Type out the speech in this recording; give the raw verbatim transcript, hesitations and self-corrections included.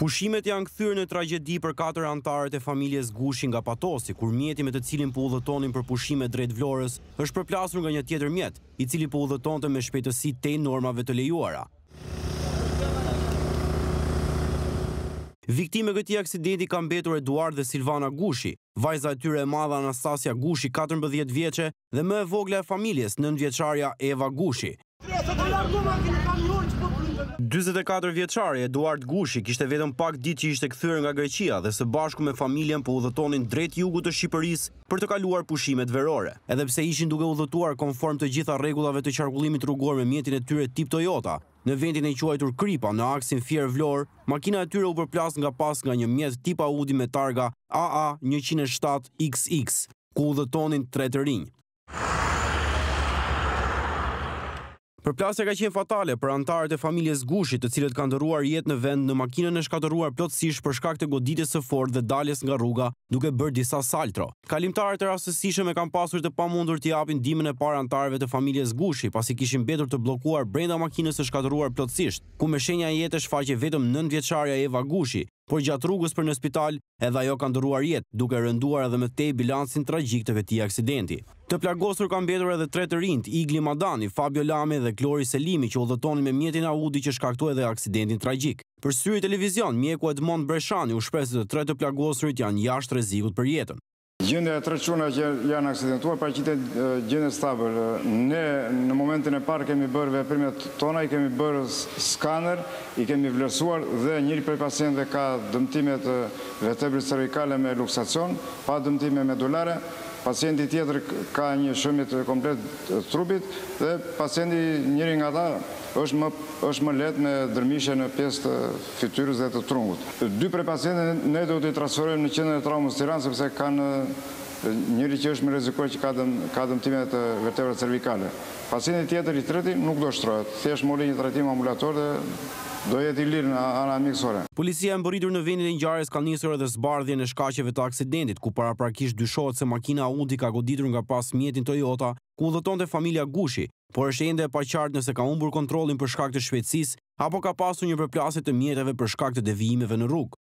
Pushimet janë kthyer në tragjedi për katër anëtarët e familjes Gushi nga Patosi, kur mjeti me të cilin po udhëtonin për pushime drejt Vlorës është përplasur nga një tjetër mjet, i cili po udhëtonte me shpejtësi tej normave të lejuara. Viktime këtij aksidenti ka mbetur Eduard dhe Silvana Gushi, vajza e tyre e madhe Anastasia Gushi, katërmbëdhjetë vjeçe, dhe më e vogla e familjes, nëntëvjeçaria Eva Gushi. dyzet e katër vjeçari Eduard Gushi kishte vetëm pak ditë që ishte kthyer nga Greqia dhe së bashku me familjen po udhëtonin drejt jugut të Shqipërisë për të kaluar pushimet verore. Edhe pse ishin duke udhëtuar konform të gjitha rregullave të qarkullimit rrugor me mjetin e tyre tip Toyota, në vendin e quajtur Kripa në aksin Fier-Vlorë, makina e tyre u përplas nga pas nga një mjet tip Audi me targa A A njëqind e shtatë X X, ku udhëtonin tre të rinj. Përplasja ka qenë fatale për anëtarët e familjes Gushi, të cilët kanë ndëruar jetë në vend në makinën e shkatëruar plotësisht për shkak të goditjes së fortë dhe daljes nga rruga, duke bërë disa saltro. Kalimtarët e rastësishëm e kanë pasur të pamundur t'i japin ndihmën e parë anëtarëve të familjes Gushi, pasi kishin mbetur të bllokuar brenda makinës së shkatëruar plotësisht, ku me shenja e jetës shfaqej vetëm nëntëvjeçaria Eva Gushi, por gjatë rrugës për në spital, edhe ajo ka ndëruar jetë, duke rënduar edhe më tej bilancin tragjik të këtij aksidenti. Të plagosur kanë mbetur edhe tre të rinjt, Igli Madani, Fabio Lame dhe Klori Selimi, që udhëtonin me mjetin Audi që shkaktoi edhe aksidentin tragjik. Për syri televizion, mjeku Edmond Breshani u shpreh se të tre të plagosurit janë jashtë rrezikut për jetën. Gjendja e tre çuna që janë aksidentuar paraqitet gjendje stabil. Ne në momentin e parë kemi bërë veprimet tona, i kemi bërë skaner, i kemi vlerësuar dhe njëri prej pacientëve ka dëmtime të vertebrës cervikale me luksacion, pa dëmtime medulare. Pacienti tjetër ka një shëmje të komplet të trupit dhe pacienti njëri nga ata është më, është më lehtë me dërmishe në pjesë të fytyrës dhe të trungut. Dy prej pacientëve ne do t'i transferojmë në qendrën e traumës Tiranë sepse kanë njëri që është më rrezikuar që ka, dëm, ka dëmtime të vertebrave cervikale. Pacienti tjetër i treti nuk do shtrohet, thjesht mori një trajtim ambulator dhe do jetë i lirë në ana mjekësore. Policia e mbërritur në vendin e ngjarjes ka nisur edhe zbardhjen e shkaqeve të aksidentit, ku paraprakisht dyshohet se makina Audi ka goditur nga pas mjetin Toyota, ku udhëtonte familja Gushi, por është ende e paqartë nëse ka humbur kontrollin për shkak të shpejtësisë apo ka pasur një përplasje të mjeteve për shkak të devijimeve në rrugë.